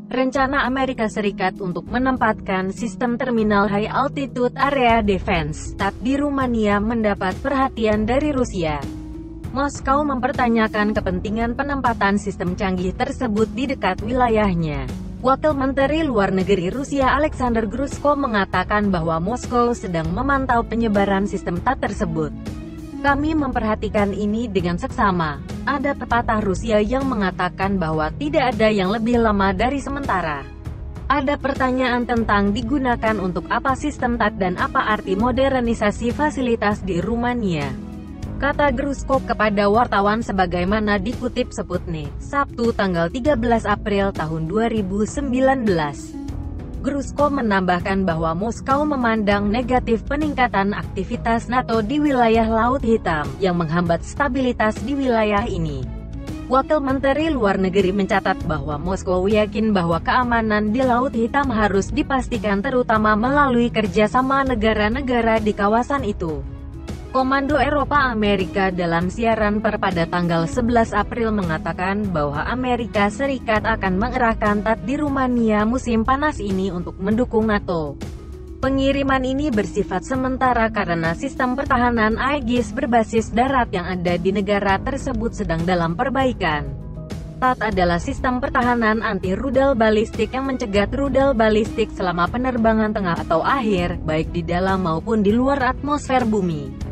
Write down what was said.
Rencana Amerika Serikat untuk menempatkan sistem terminal High Altitude Area Defense (THAAD) di Rumania mendapat perhatian dari Rusia. Moskow mempertanyakan kepentingan penempatan sistem canggih tersebut di dekat wilayahnya. Wakil Menteri Luar Negeri Rusia Alexander Grushko mengatakan bahwa Moskow sedang memantau penyebaran sistem THAAD tersebut. Kami memperhatikan ini dengan seksama. Ada pepatah Rusia yang mengatakan bahwa tidak ada yang lebih lama dari sementara. Ada pertanyaan tentang digunakan untuk apa sistem THAAD dan apa arti modernisasi fasilitas di Rumania, kata Grushko kepada wartawan sebagaimana dikutip Sputnik, Sabtu tanggal 13 April tahun 2019. Grushko menambahkan bahwa Moskow memandang negatif peningkatan aktivitas NATO di wilayah Laut Hitam, yang menghambat stabilitas di wilayah ini. Wakil Menteri Luar Negeri mencatat bahwa Moskow yakin bahwa keamanan di Laut Hitam harus dipastikan terutama melalui kerjasama negara-negara di kawasan itu. Komando Eropa Amerika dalam siaran pada tanggal 11 April mengatakan bahwa Amerika Serikat akan mengerahkan THAAD di Rumania musim panas ini untuk mendukung NATO. Pengiriman ini bersifat sementara karena sistem pertahanan Aegis berbasis darat yang ada di negara tersebut sedang dalam perbaikan. THAAD adalah sistem pertahanan anti-rudal balistik yang mencegat rudal balistik selama penerbangan tengah atau akhir, baik di dalam maupun di luar atmosfer bumi.